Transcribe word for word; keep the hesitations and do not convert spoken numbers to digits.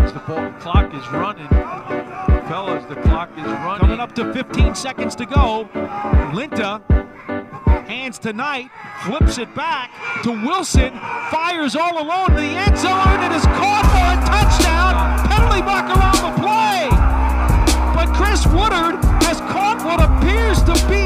seconds. The ball, clock is running. Fellas, the clock is running. Coming up to fifteen seconds to go. Linta hands to Knight, flips it back to Wilson, fires all alone in the end zone, and is caught for a touchdown. Penalty mark around the play. But Chris Woodard has caught what appears to be